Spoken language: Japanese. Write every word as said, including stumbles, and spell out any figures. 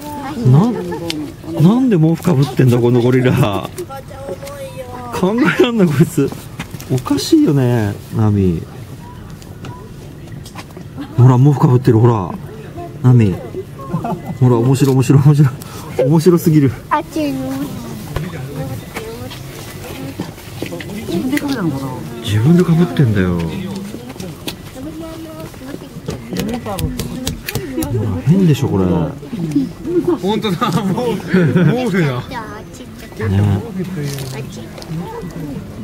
な、なんで毛布かぶってんだこのゴリラ。考えらんないこいつ。おかしいよねナミ。ほら毛布かぶってるほらナミ。ほら面白い面白い面白い面白すぎる。 あっちの自分でかぶったのかな。 自分でかぶってんだよ。変でしょこれ。 本当だ、毛布毛布だ。 ね。